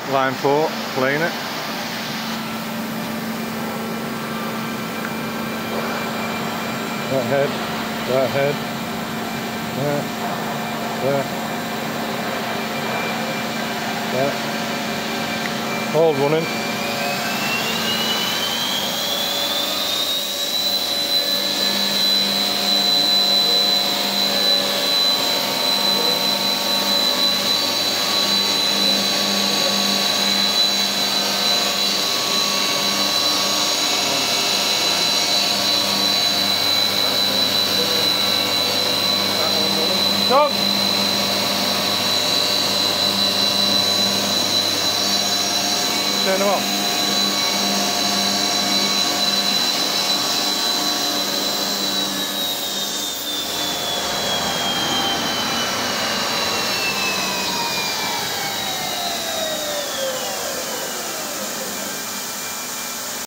line 4, playing it. That head, there, all running. Done. Turn them off.